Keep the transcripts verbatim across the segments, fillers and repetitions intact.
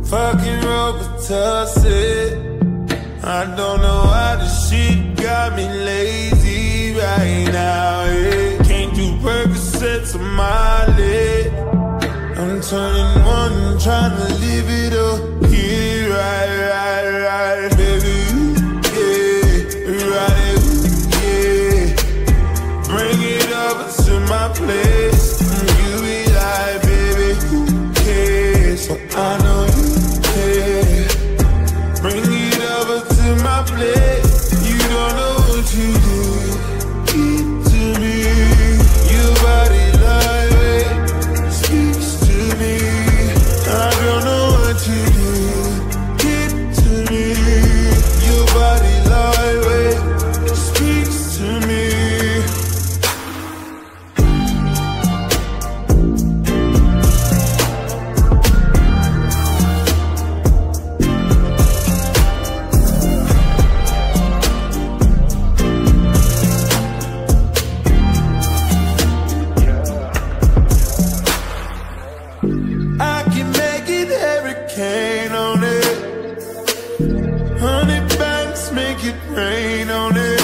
Fucking Robitussin. I don't know why this shit got me lazy right now, yeah. Can't do Percocets on my lid. I'm turning one, trying to live it up. Yeah, right, right, right, baby, yeah, right, yeah. Bring it over to my place. You be like, baby, who cares? So I know you care. Bring it over to my place. You don't know what you do. Keep to me. Your body lightweight speaks to me. I don't know what you do. Get to me. Your body lightweight speaks to me. I can make it hurricane on it. Honey banks make it rain on it.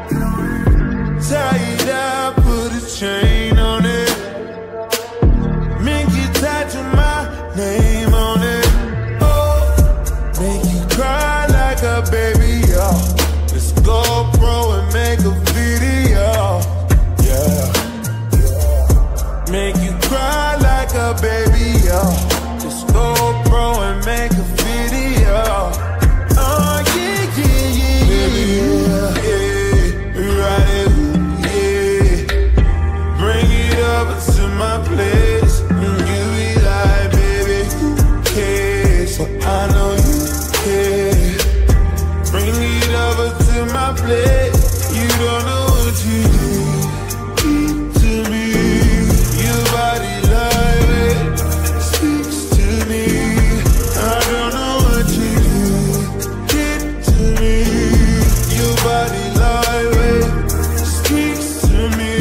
Tie it up, put a chain on it. Make you tattoo my name on it. Oh, make you cry like a baby, oh. Let's go pro and make a video, yeah. Make you cry like a baby, yo. Just go pro and make a video. Oh yeah, yeah, yeah, yeah, yeah, right, yeah. Bring it over to my place. And you be like, baby, who cares? So I know you care. Bring it over to my place. You don't know what you do. Keep to me. Your body lightweight speaks to me. I don't know what you do. Get to me. Your body lightweight speaks to me.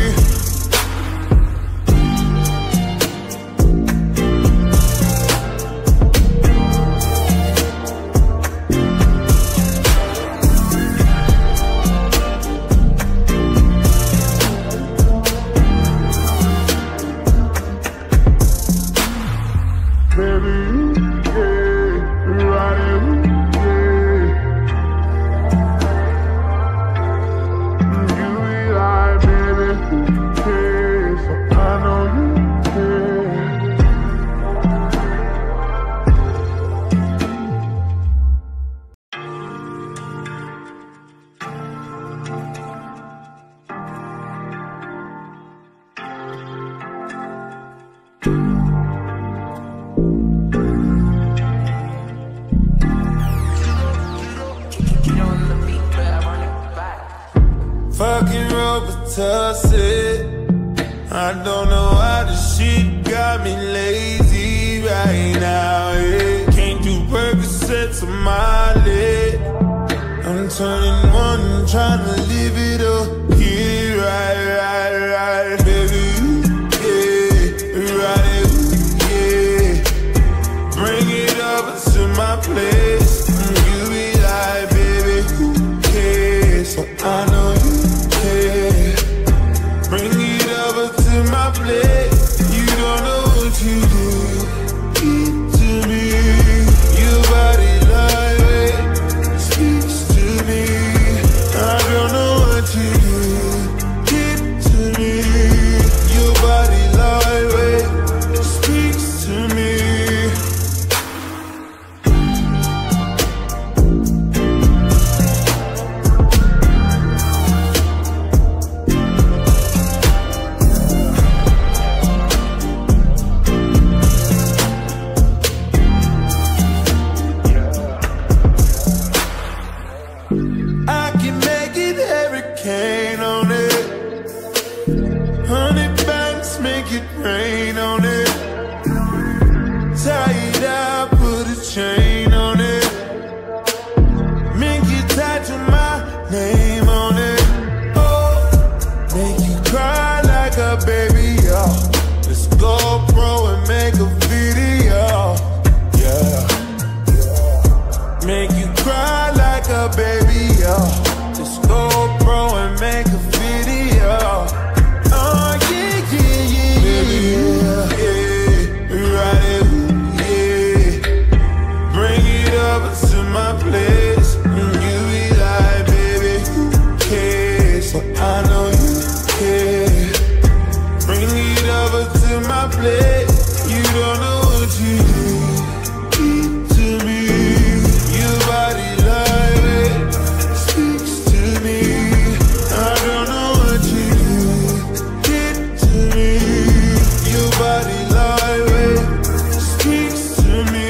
Baby, yeah, right, yeah. You be like, baby, who cares? So I know you care. Fucking Robitussin. I don't know why this shit got me lazy right now, yeah. Can't do Percocets on my lid. I'm turning one, trying to live it up. Yeah, right, right, right, baby, yeah, right, yeah. Bring it over to my place. You be like, baby, who cares? So I know you care. Bring it over to my place. You don't know what you do. Keep to me. Your body lightweight speaks to me. I don't know what you do. Get to me. Your body lightweight speaks to me. I can make it hurricane on it. Honey banks make it rain on it. Tie it up, put a chain on it. Make you tattoo my name on it. Oh, make you cry like a baby, oh. Let's go pro and make a video, yeah. my plate. You don't know what you do to me. Your body like speaks to me. I don't know what you did to me. Your body like speaks to me.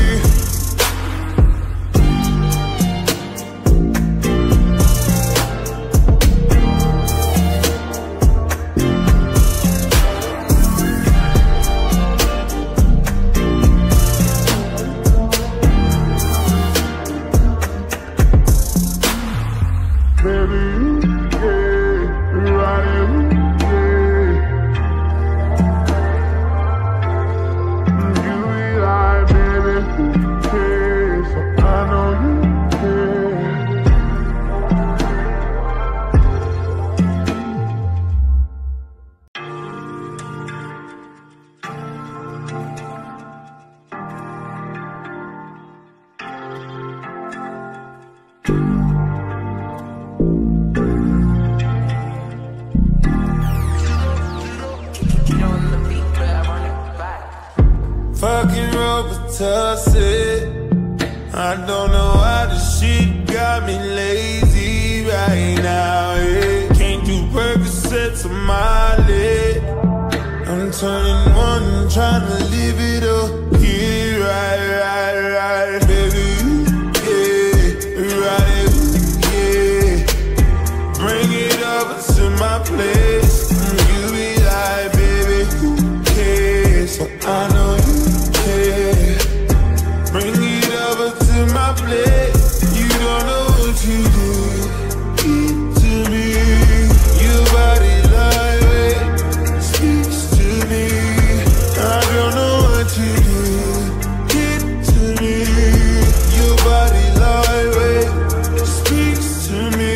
Fucking Robitussin. I don't know why this shit got me lazy right now, yeah. Can't do Percocets on my lid. I'm turning one, trying to live it up. Get it right, right, right, baby. Yeah, right, yeah. Bring it over to my place. You be like, baby, who cares? So I know you care. Bring it over to my plate. You don't know what you do to me. Your body like speaks to me. I don't know what you did to me. Your body like speaks to me.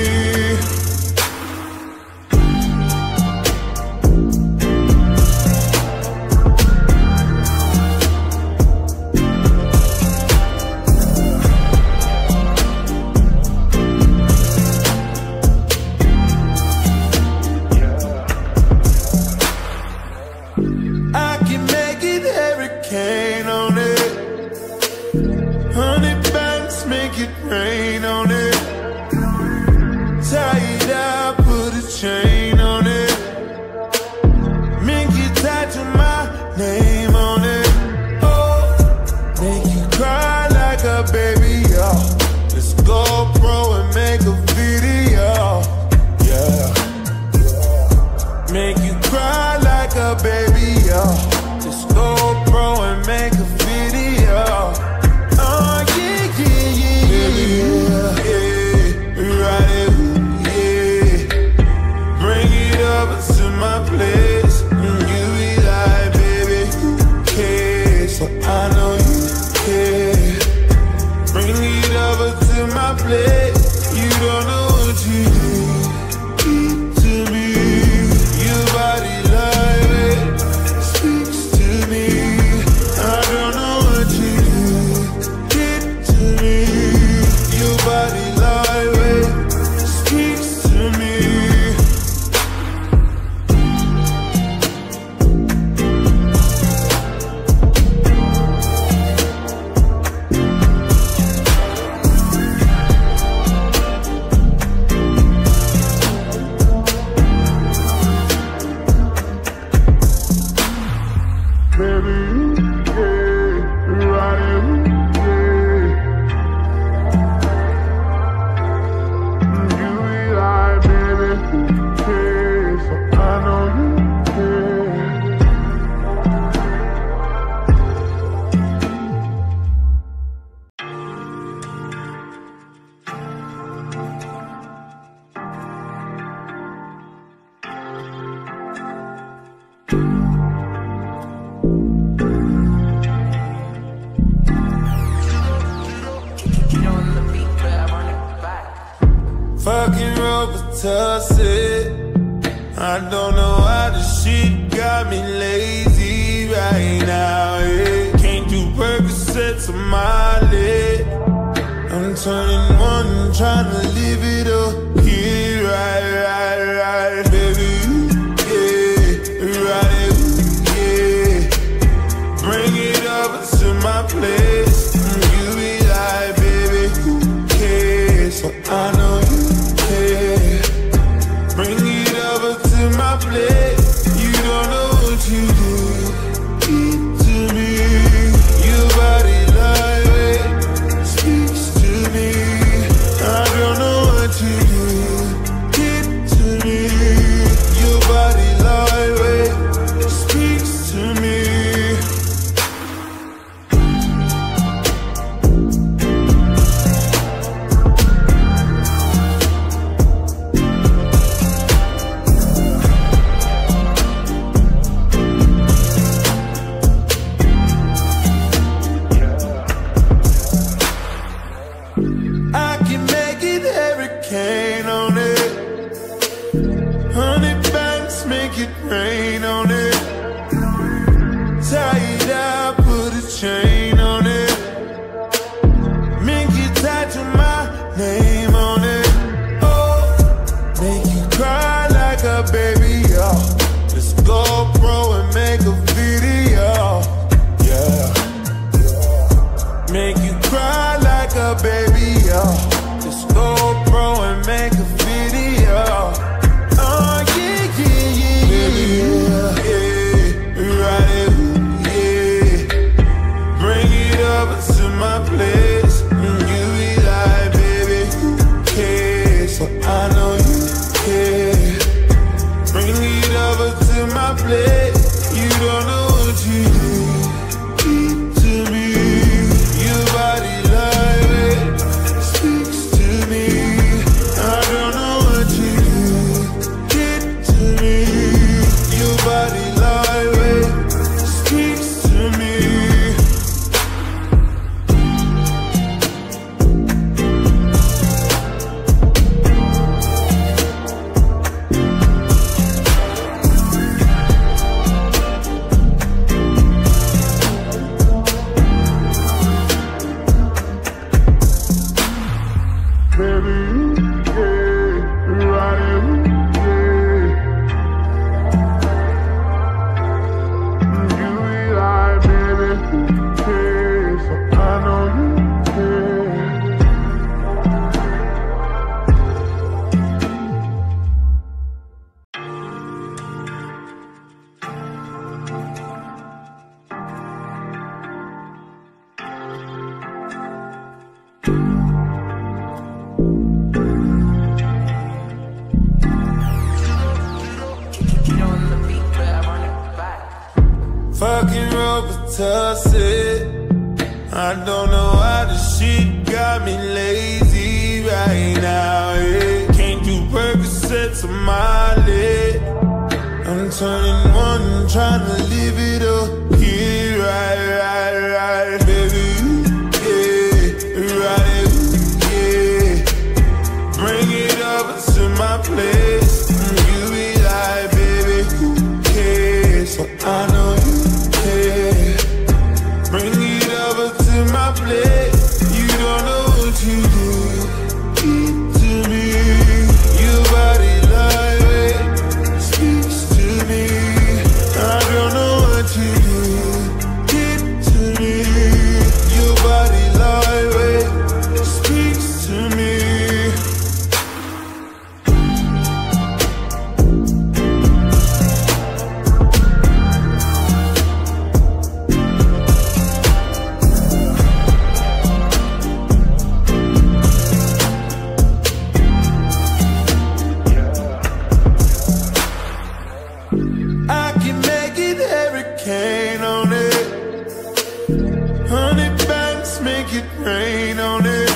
Fucking Robitussin. I don't know why this shit got me lazy right now, yeah. Can't do Percocets on my lid. I'm turning one, trying to live it up. Get it right, right, right, baby. Yeah, right, yeah. You don't know what you did to me. Your body like speaks to me. I don't know what you did to me. Your body like speaks to me. Fucking Robitussin. I don't know why the shit got me lazy right now, yeah. Can't do Percocets on my lid. I'm turning one, trying to live it up. Yeah, right, right, right, baby, yeah, right, yeah. Bring it over to my place. You be like, baby, who cares? So I know you care. Bring it over to my place. You don't know what you did to me. Your body like speaks to me. I don't know what you did to me. Your body like speaks to me. I can make it hurricane on it. Honey bands make it rain on it.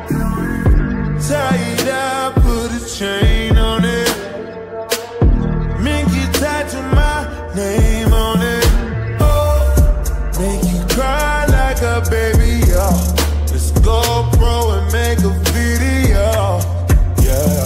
Tie it up, put a chain on it. Make it tattoo my name on it. Oh, make you cry like a baby, oh. Let's go pro and make a video, yeah.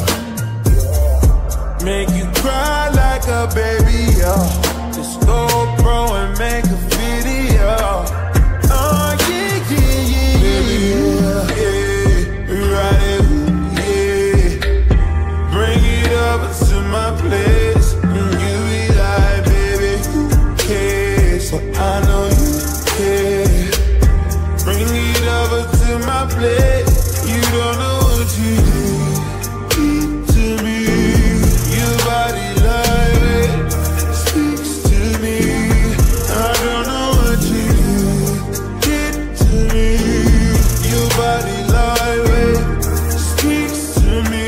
Make you cry like a baby, yeah. Just go pro and make a video. Oh yeah, yeah, yeah, yeah, yeah, right, yeah. Bring it over to my place. And you be like, baby, who cares? So I know you care. Bring it over to my place. You don't know what you did to me. Your body like speaks to me. I don't know what you did to me. Your body like speaks to me.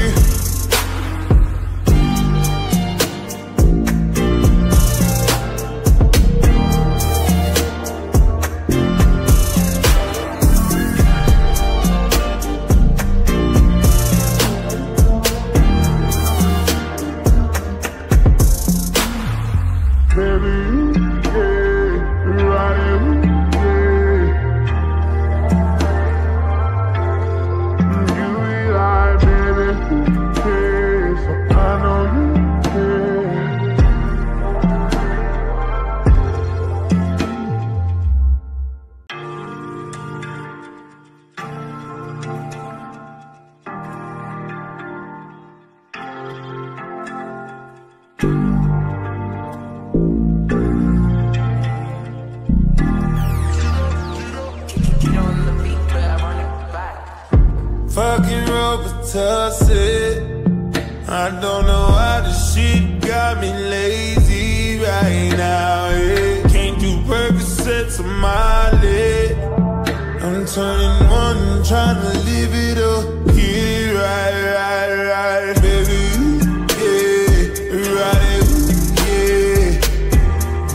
Fucking Robitussin. I don't know why the shit got me lazy right now, yeah. Can't do Percocets on my lid. I'm turning one, trying to live it up. Yeah, right, right, right, baby, yeah, right, yeah.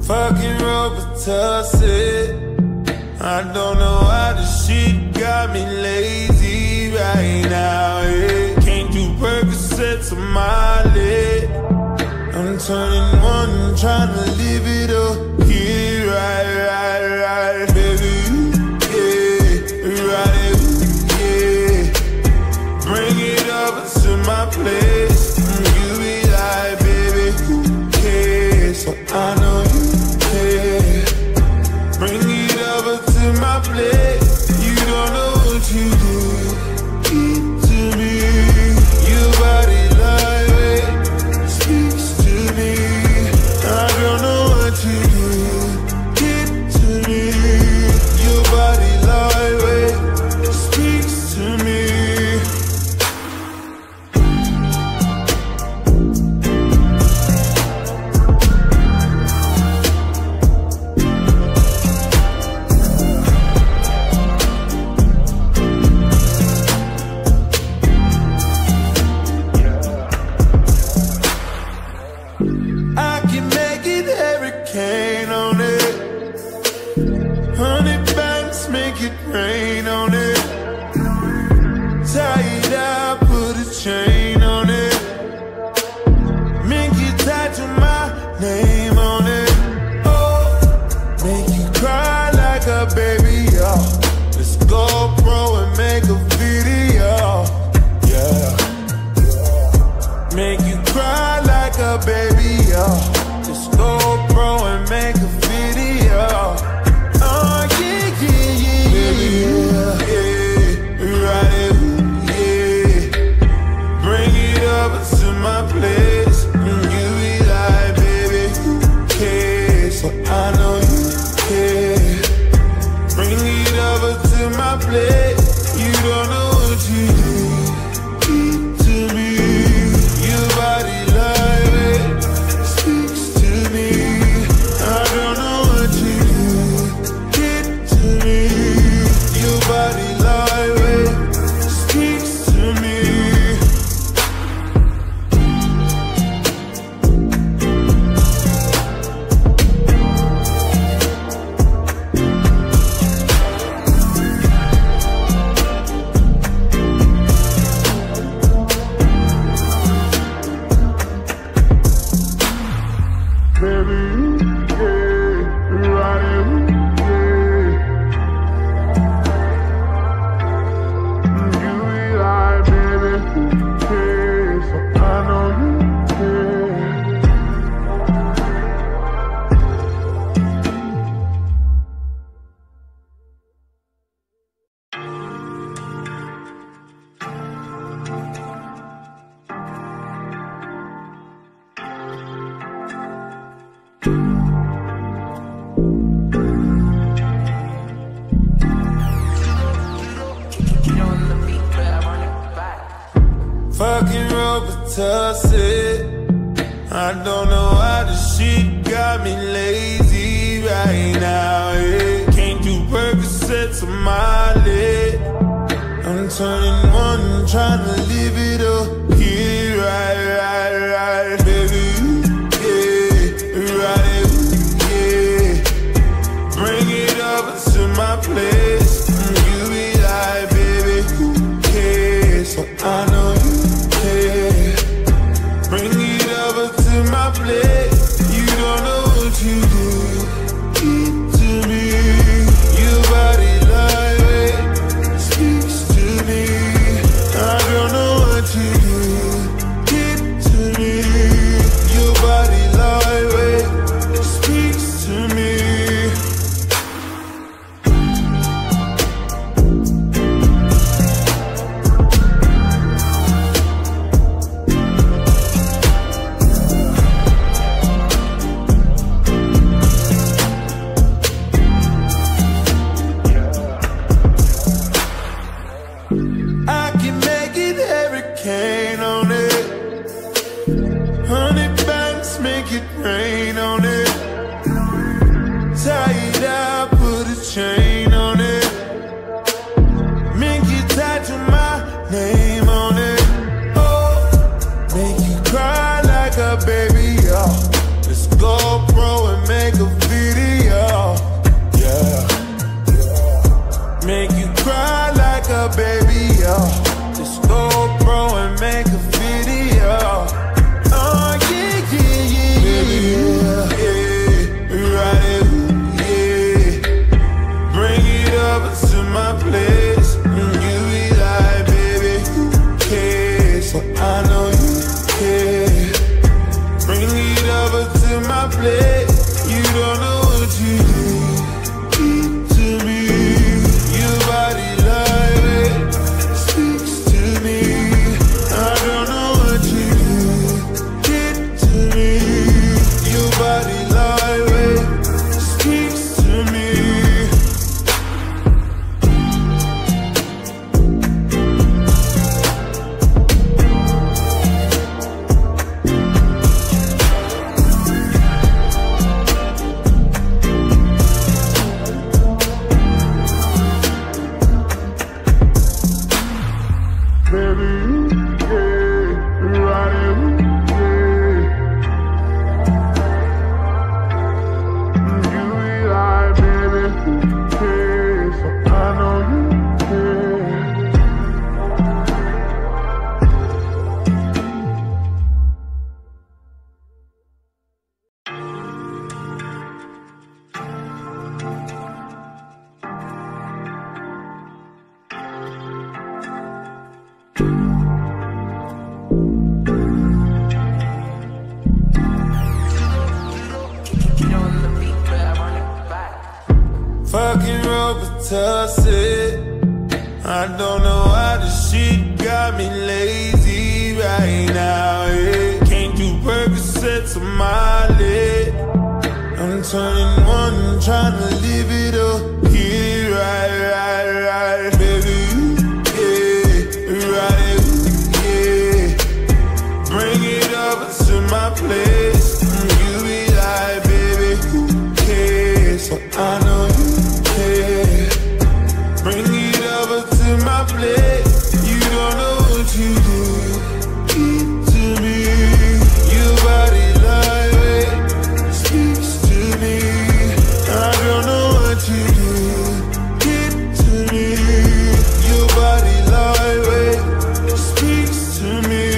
Fucking Robitussin. I don't know why this shit got me lazy right now, yeah. Can't do Percocets on my lid. I'm turning one, trying to live it up. Get it right, right, right, baby, yeah. Right, yeah. Bring it over to my place. You be like, baby, who cares? So I know you care. Bring it over to my place. You don't know what you did to me. Your body lightweight speaks to me. I don't know what you did to me. Your body lightweight speaks to me. Rain on it, tie it up, put a chain on it, make you tattoo my name on it. Oh, make you cry like a baby, oh. Let's go pro and make a video, yeah. Make you cry like a baby, oh. Let's go pro and make a video. Oh yeah, yeah, yeah. Yeah, yeah, right, yeah. Bring it over to my place. You be like, baby, who cares? So I know you care. Bring it over to my place. You don't know what you did to me. Your body lightweight speaks to me. I don't know what you did to me. Your body lightweight speaks to me. Baby, yeah, right, fucking Robitussin. I don't know why this shit got me lazy right now, yeah. Can't do Percocets on my lid. I'm turning one, trying to live it up. Get it right, right, right, baby, yeah. Right, yeah. Bring it over to my place. You be like, baby, who cares? So I know you care. Bring it over to my place. You don't know what you did to me. Your body lightweight speaks to me. I don't know what you did. who cares? So I know you care. Fucking Robitussin. I don't know why this shit got me lazy right now, yeah. Can't do Percocets on my lid. I'm turning one, trying to live it up. Get it right, right, right, baby, yeah. Right, yeah. Bring it over to my place. You be like, baby, who cares? So I know you. Bring it over to my place. You don't know what you do. Keep to me. Your body lightweight speaks to me. I don't know what you do. Keep to me. Your body lightweight speaks to me.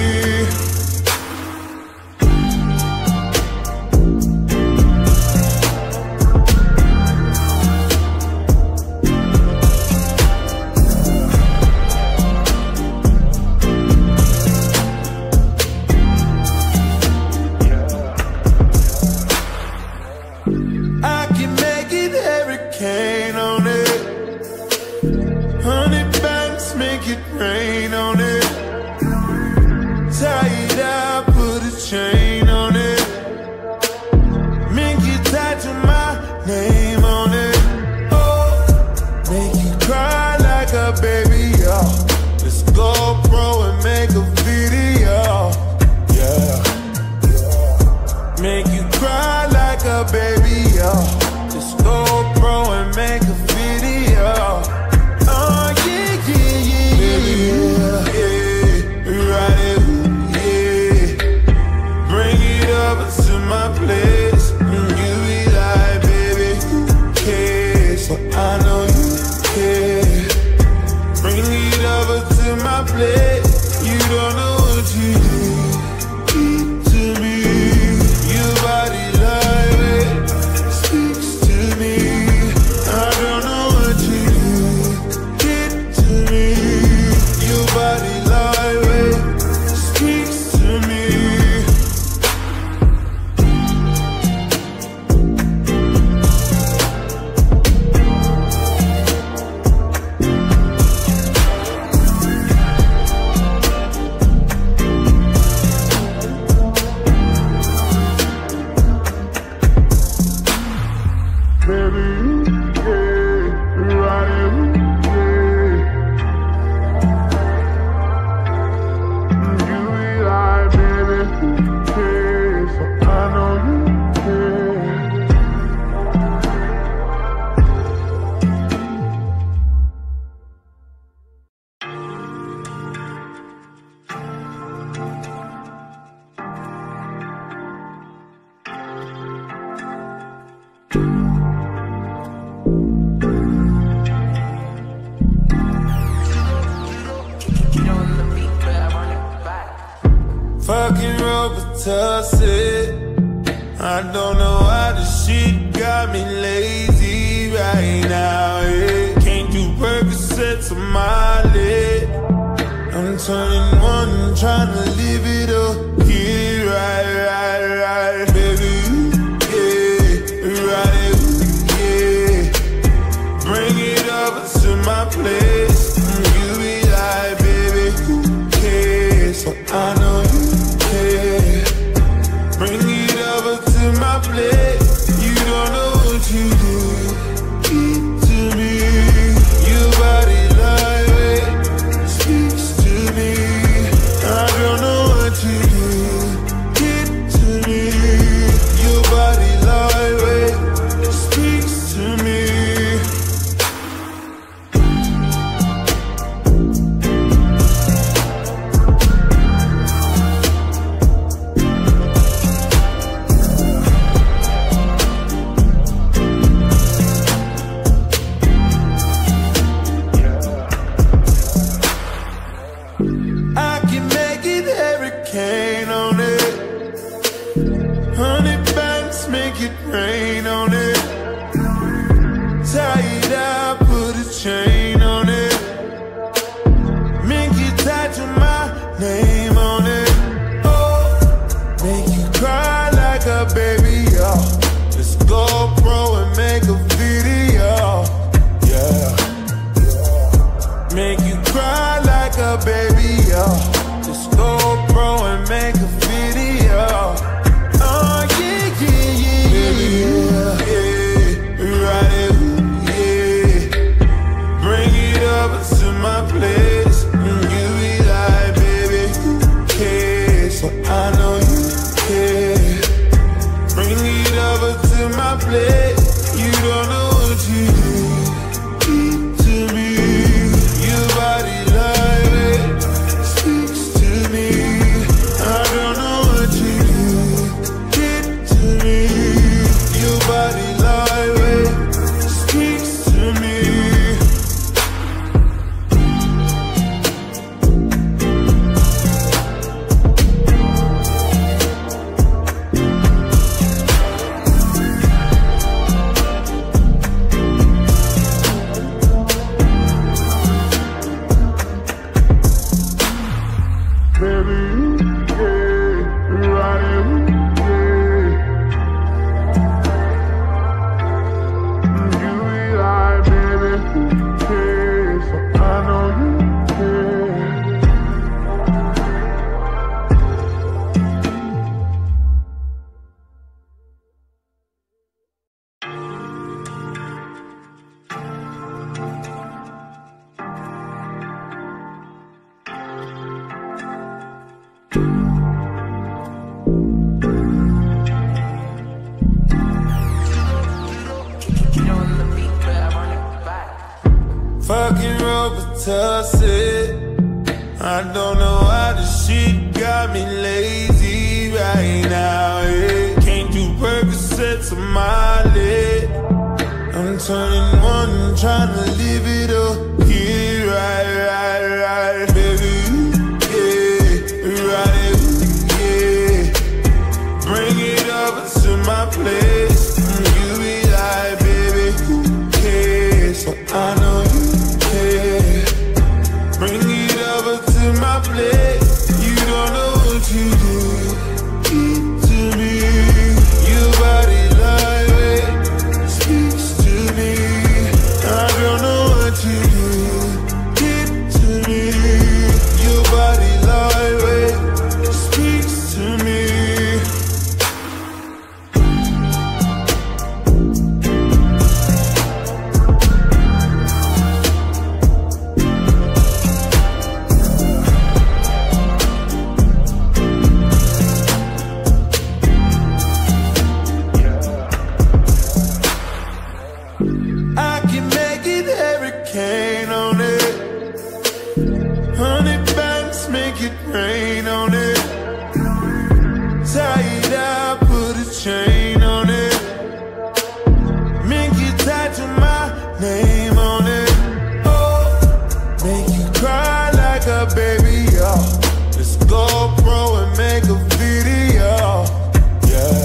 Fucking Robitussin. I don't know why this shit got me lazy right now, yeah. Can't do Percocets on my lid. I'm turning one, trying to live it up. Get it right, right, right, baby, yeah. Right, yeah. Bring it over to my place. You be like, baby, who cares? So I know you. Bring it over to my place. You don't know what you do. Keep to me. Your body lightweight speaks to me. I don't know what you do. Keep to me. You don't know what you did to me. Your body like speaks to me. I don't know what you did to me. Your body like speaks to me. Fucking Robitussin. I don't know why this shit got me lazy right now, yeah. Can't do Percocets on my lid. I'm turning one, trying to live it up. Yeah, right, right, right, baby, yeah, right, yeah. Bring it over to my place. You be like, baby, who cares? So I know you care. Bring it over to my place. You don't know what you did to me. Your body like speaks to me. I don't know what you did to me. Your body like speaks to me. I can make it hurricane on it. Honey bands make it rain on it. Tie it up, put a chain on it. Make it tied to my name on it. Oh, make you cry like a baby, oh. Let's go pro and make a video, yeah.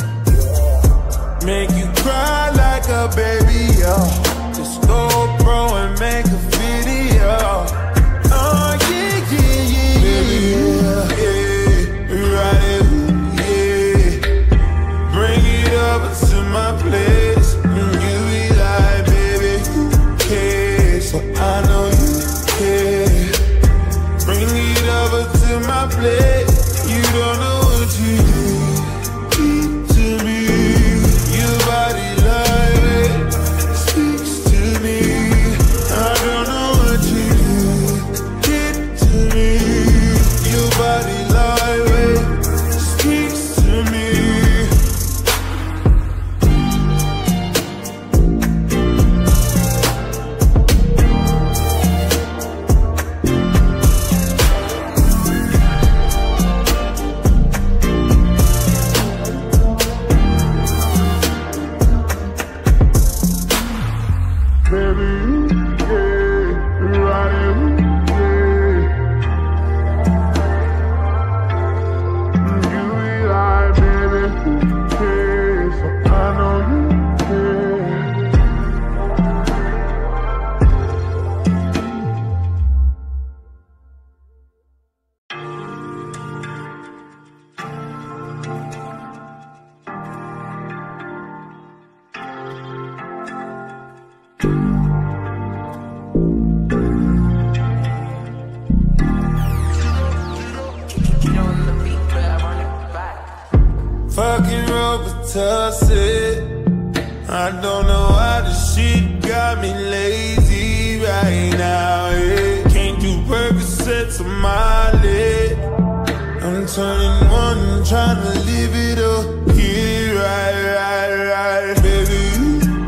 Make you cry like a baby, oh. Just go pro and make a video. Oh yeah, yeah, yeah, baby, yeah, yeah, right, yeah. Bring it over to my place. You be like, baby, who cares? So I know you care. Bring it over to my place. You don't know what you did to me. Your body like speaks to me. I don't know what you did to me. Your body like speaks to me. Fucking Robitussin. I don't know why this shit got me lazy right now, yeah. Can't do Percocets on my lid. I'm turning one, trying to live it up. Yeah, right, right, right, baby,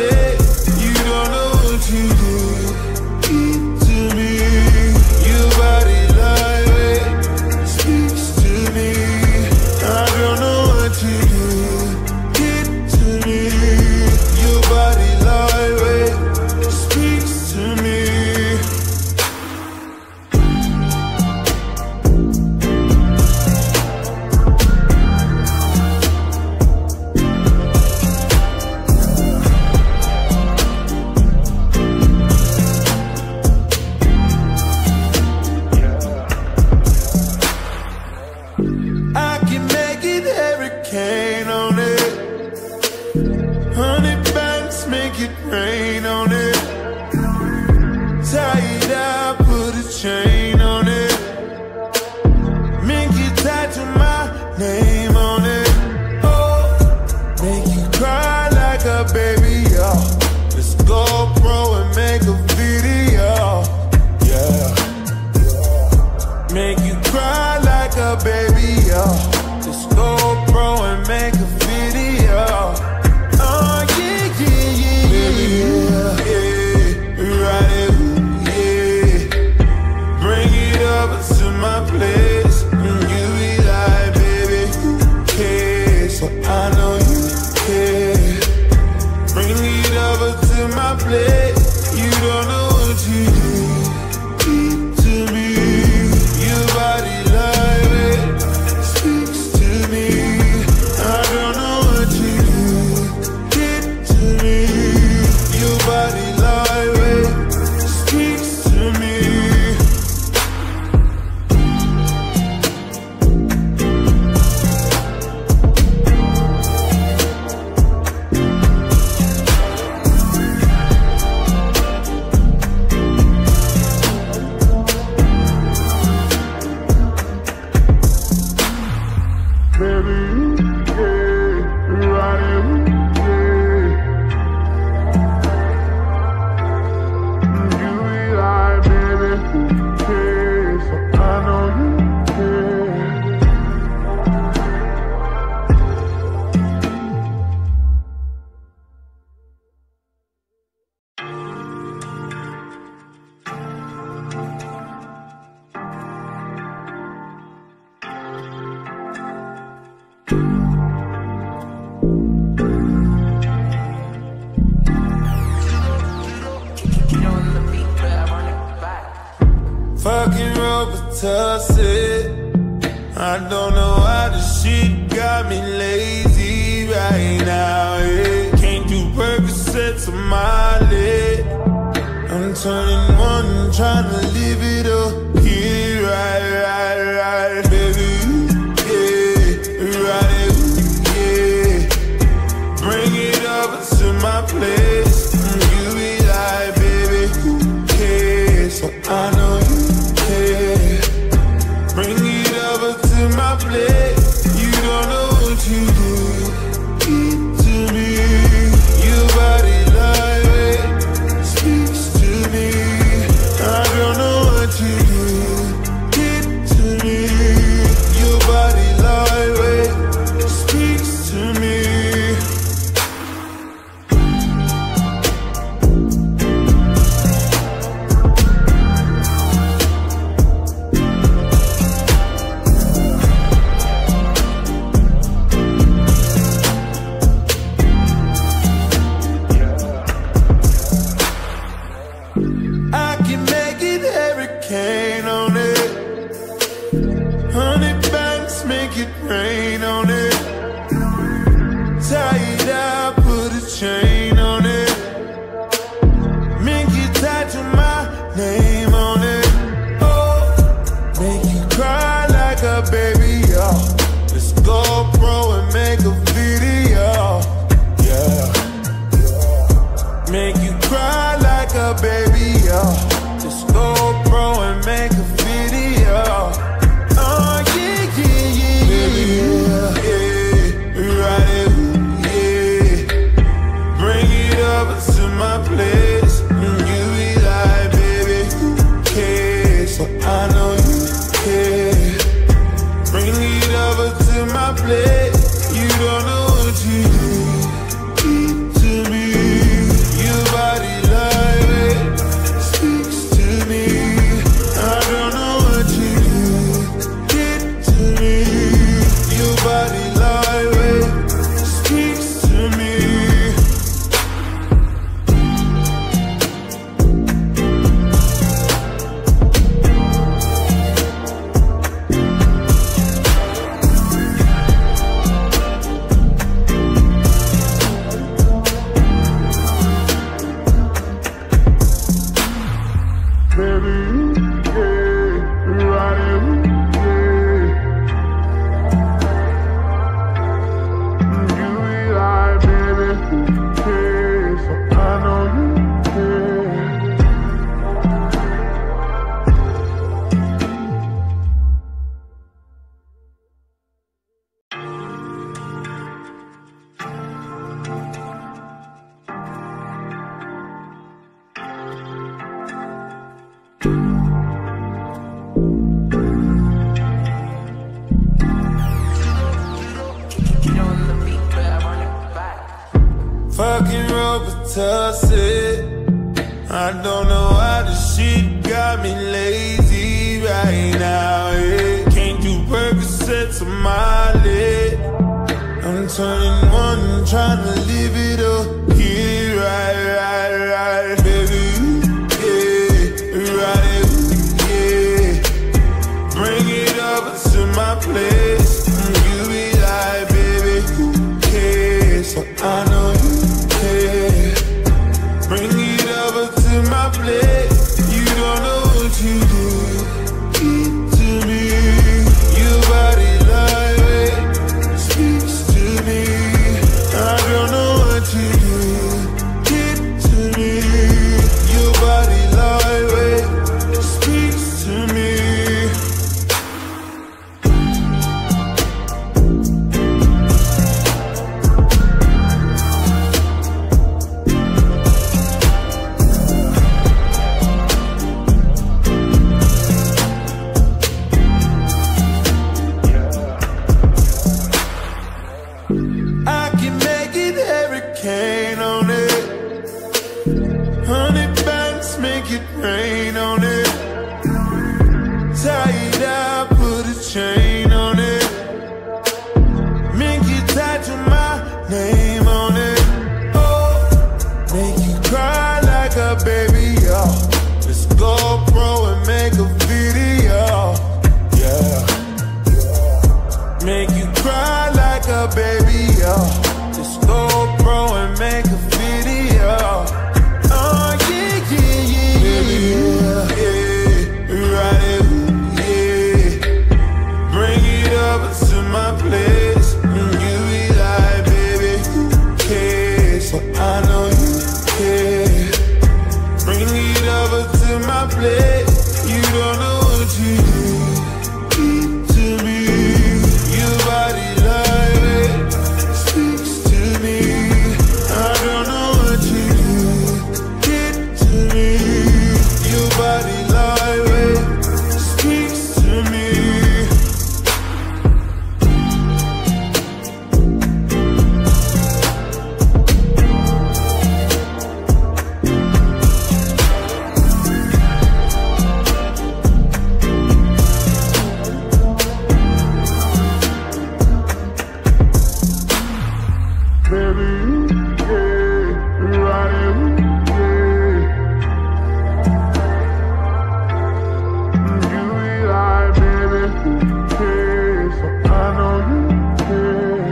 plate. You don't know what you did to me. Your body lightweight speaks to me. I don't know what you did to me. Your body lightweight speaks to me. I can make it hurricane on it. Honey banks make it rain on it. Tie it up, put a chain on it. Make it tattoo my name on it. Oh, make you cry like a baby, oh. Let's go pro and make a video, yeah. Make you cry like a baby, oh. Just go pro and make a video. Oh yeah, yeah, yeah, yeah, yeah. Right it, yeah. Bring it over to my place. And you be like, baby, who cares? So I know you care. Bring it over to my place. You don't know what you did to me. Your body lightweight speaks to me. I don't know what you did to me. Your body lightweight speaks to me. Baby, yeah, right, yeah. You be like, baby, who cares? So I know you care. Fucking Robitussin. I don't know why the shit got me lazy right now, yeah. Can't do Percocets on my lid. I'm turning one, trying to live it up. Get it right, right, right, baby, yeah. Right it, yeah. Bring it over to my place. And you be like, baby, who cares? So I know you care. Bring it over to my place. You don't know what you did to me. Your body lightweight speaks to me. I don't know what you did to me. Your body lightweight speaks to me. I can make it hurricane on it. Honey banks make it rain on it. Tie it up, put a chain on it. Make it tattoo my name on it. Oh, make you cry like a baby, oh. Let's go pro and make a video, yeah. Make you cry like a baby, oh. Just go pro and make a video. Oh yeah, yeah, yeah, yeah, yeah. Right it, yeah. Bring it over to my place. And you be like, baby, who cares? So I know you care. Bring it over to my place. You don't know what you did to me. Robitussin. I don't know why this shit got me lazy right now, yeah. Can't do Percocets on my lid. I'm turning one, trying to live it up. Yeah, right, right, right, baby, yeah, right, yeah. Bring it over to my place. You be like, baby, who cares? So I know you care. Bring it over to my place. You don't know what you do. Keep to me. Your body lightweight speaks to me. I don't know what to do. Get to me. Your body lightweight speaks to me. I can make it hurricane on it. Honey bands make it rain on it. Tie it up, put a chain on it. Make you tattoo my name on it. Oh, make you cry like a baby, oh. Let's go pro and make a video, yeah. Make you cry like a baby, oh. Just go pro and make a video. Oh yeah, yeah, yeah, yeah, yeah, right, yeah. Bring it over to my place. You be like, baby, who cares? So I know you care. Bring it over to my place. You don't know what you do. Keep to me. Your body lightweight speaks to me. I don't know what you do. Get to me. Your body lightweight speaks to me. Baby, yeah, right, yeah. You be like, baby, who cares? So I know you care.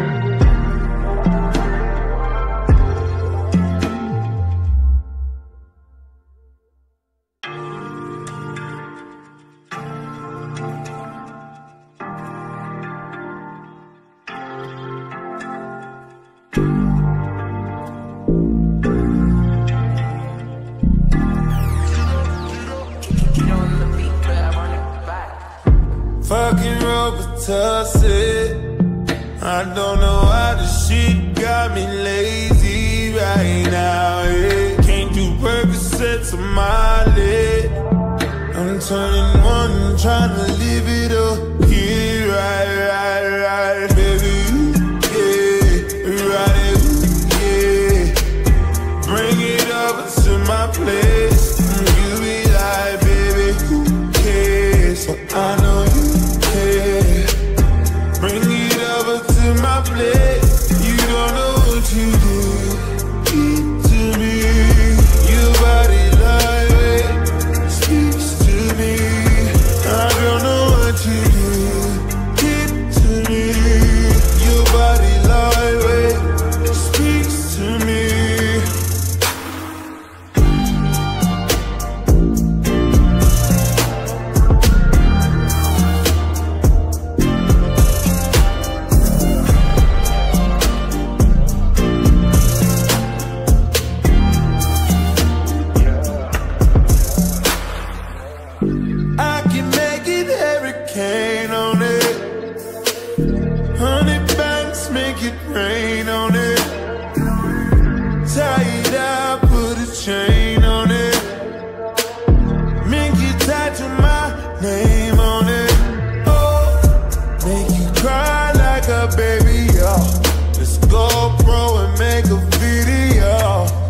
Fucking Robitussin. I don't know why this shit got me lazy right now, yeah. Can't do Percocets on my lid. I'm turning one, trying to live it up. Yeah, right, right, right, baby, yeah, right, yeah. Bring it over to my place. You be like, baby, who cares? So I know you care. Bring it over to my place. You don't know what you do. Keep to me. Your body lightweight speaks to me. I don't know what you do. Get to me. Your body lightweight speaks to me. I can make it hurricane on it. Honey bands make it rain on it. Tie it up, put a chain on it. Make you tattoo my name on it. Oh, make you cry like a baby, oh. Let's go pro and make a video.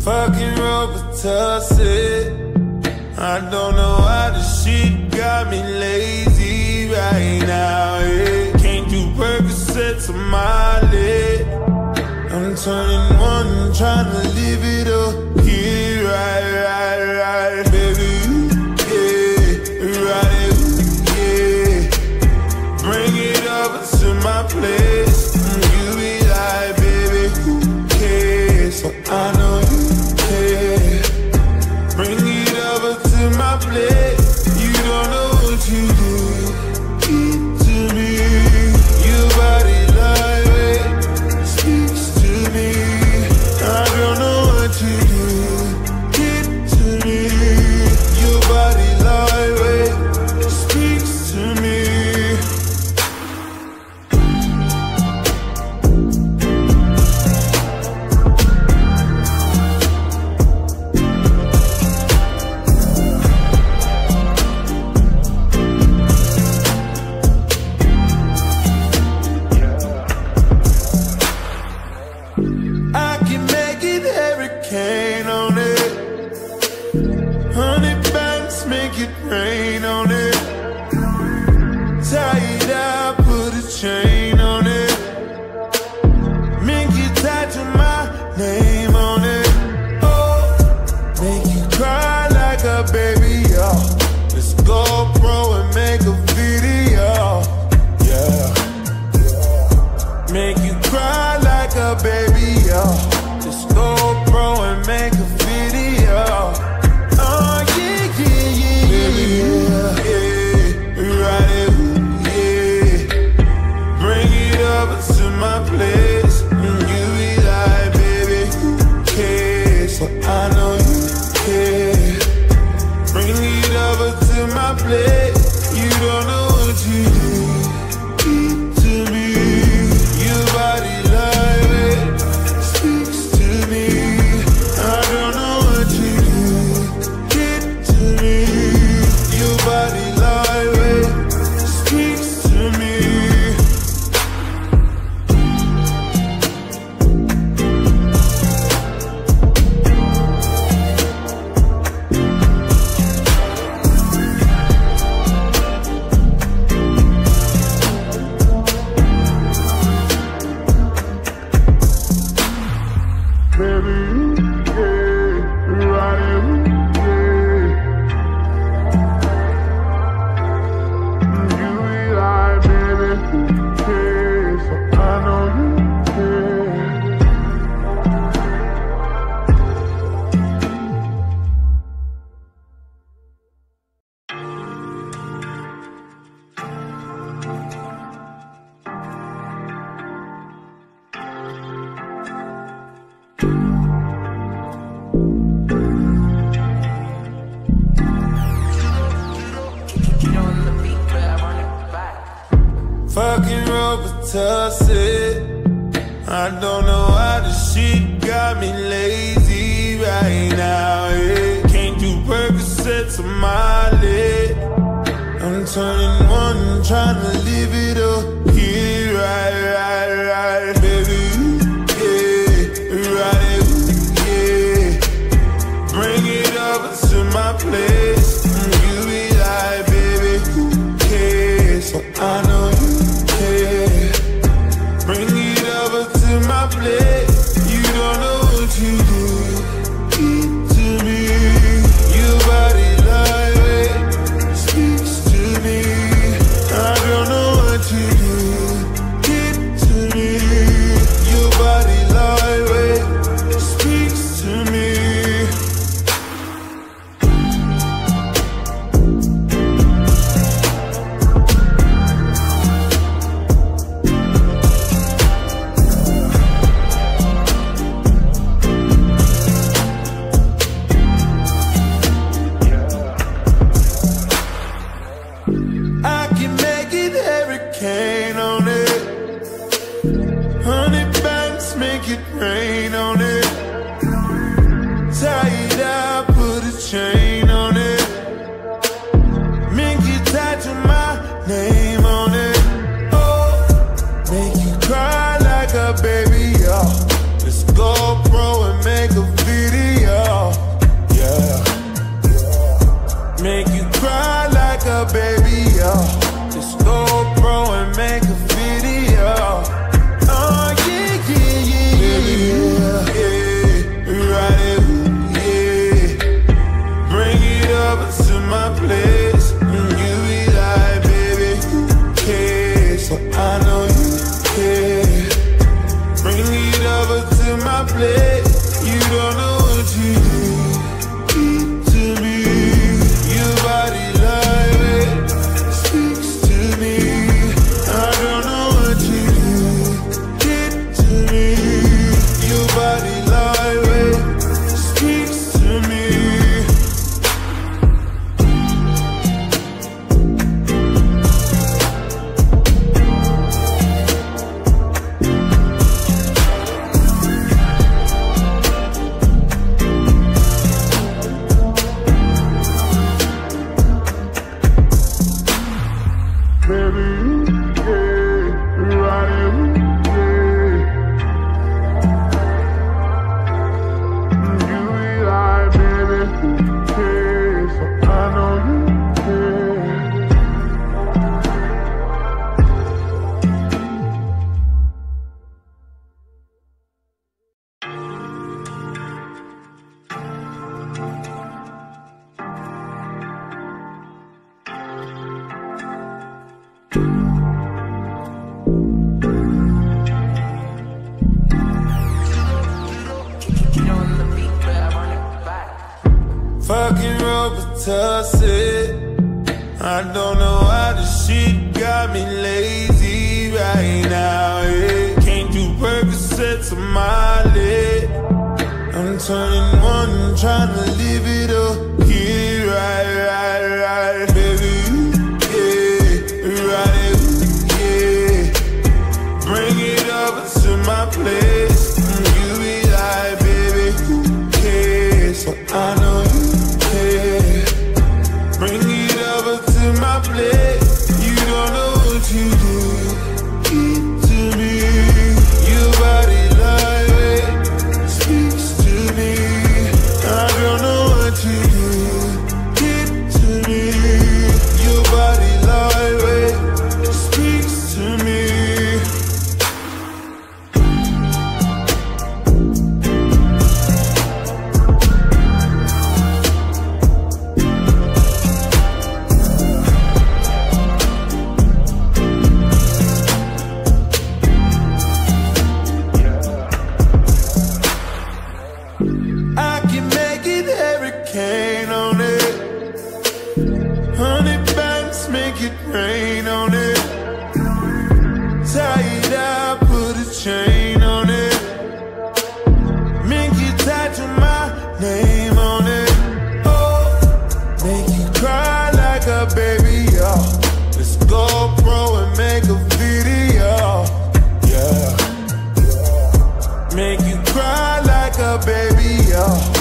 Fucking Robitussin. I don't know why the shit got me lazy right now, yeah. Can't do Percocets on my lid. I'm turning one, trying to live it up. Get it right, right, right, baby. Yeah, right, yeah. Bring it over to my place. You be like, baby, who cares? So I know you care. Bring it over to my place. You don't know what you did to me. Your body lightweight speaks to me. I don't know what you did to me. Your body lightweight speaks to me. Fucking Robitussin. I don't know why the shit got me lazy right now, yeah. Can't do Percocets on my lid. I'm turning one, trying to live it up. Get it right, right, right, baby. Yeah, right, yeah. Bring it over to my place. You be like, baby, who cares? So I know you care. Bring it over to my place. You don't know what you did to me. Your body lightweight speaks to me. I don't know what you did Fucking Robitussin. I don't know why this shit got me lazy right now, yeah. Can't do Percocets on my leg. I'm turning one, trying to live it up. Yeah, right, right, right, baby, yeah, right, yeah. Bring it over to my place. You be like, baby, who cares? So I know you care. Bring it over to my place. You don't know what you do. Get to me. Your body lightweight speaks to me. I don't know what you do. Get to me. Your body lightweight speaks to me. I can make it hurricane on it. Honey bands make it rain on it. Tie it up, put a chain on it. Make you tattoo my name on it. Oh, make you cry like a baby, oh. Let's go pro and make a video, yeah. Make you cry like a baby, oh.